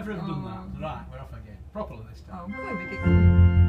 Never have done that. Right, we're off again. Properly this time. Oh, good. We get